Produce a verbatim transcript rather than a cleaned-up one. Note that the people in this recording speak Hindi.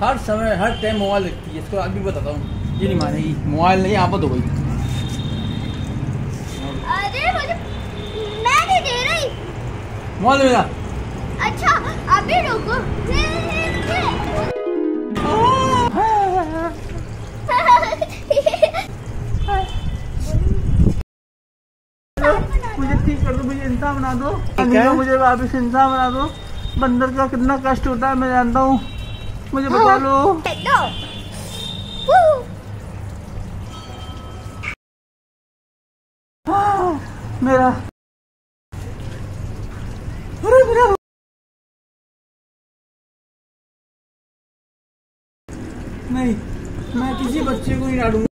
हर समय हर टाइम मोबाइल देखती है। इसको अभी बताता हूँ, ये नहीं मानेगी। मोबाइल नहीं आफत हो गई। अरे मुझे मैं नहीं दे रही मोबाइल मेरा। अच्छा अभी रुको। मुझे ठीक कर दो, मुझे इंसान बना दो, मुझे वापिस इंसान बना दो। बंदर का कितना कष्ट होता है मैं जानता हूँ, मुझे बता लो। मेरा अरे मेरा नहीं, मैं किसी बच्चे को नहीं डालूंगा।